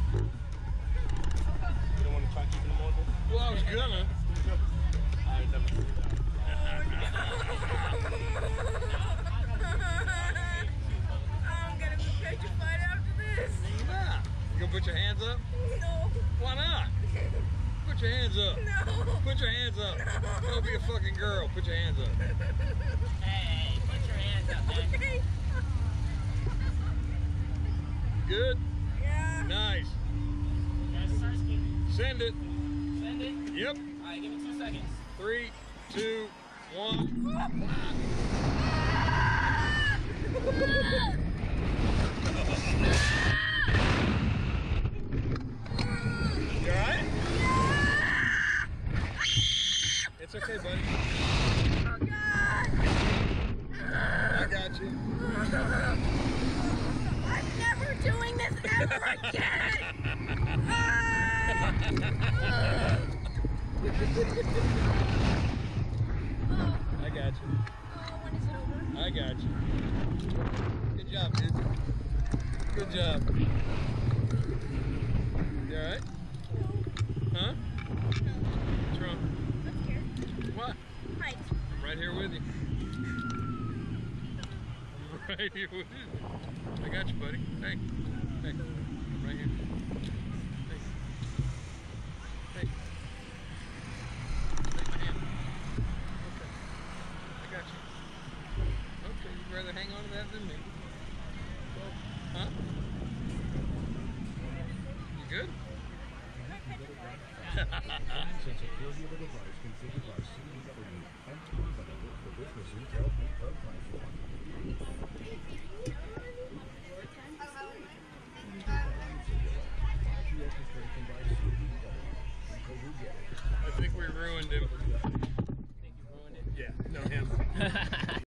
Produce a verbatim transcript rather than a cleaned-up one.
You don't want to try keeping them on there? Well, I was gonna. I never do that. I'm gonna be petrified after this. Nah. You gonna put your hands up? No. Why not? Put your hands up. No. Put your hands up. No. Don't be a fucking girl. Put your hands up. Hey, put your hands up, man. Okay. Good? Yeah. Nice. Guys, start skating. Send it. Send it. Yep. Alright, give me two seconds. Three, two, one. You alright? It's okay, buddy. Oh God. I got you. I'm never doing this ever again. I got you. Oh, when is it over? I got you. Good job, dude. Good job. You alright? Huh? What's wrong? I'm scared. What? Heights. I'm right here with you. I'm right here with you. I got you, buddy. Hey. Hey. I'm right here. Hey. Hey. Take my hand. Okay. I got you. Okay, you'd rather hang on to that than me. Huh? You good? Sensitivity of the device configured by C D W and available for business Intel Hub platform. Orchestration by C D W. Until you get it. I think we ruined him. Think you ruined it? Yeah, no him.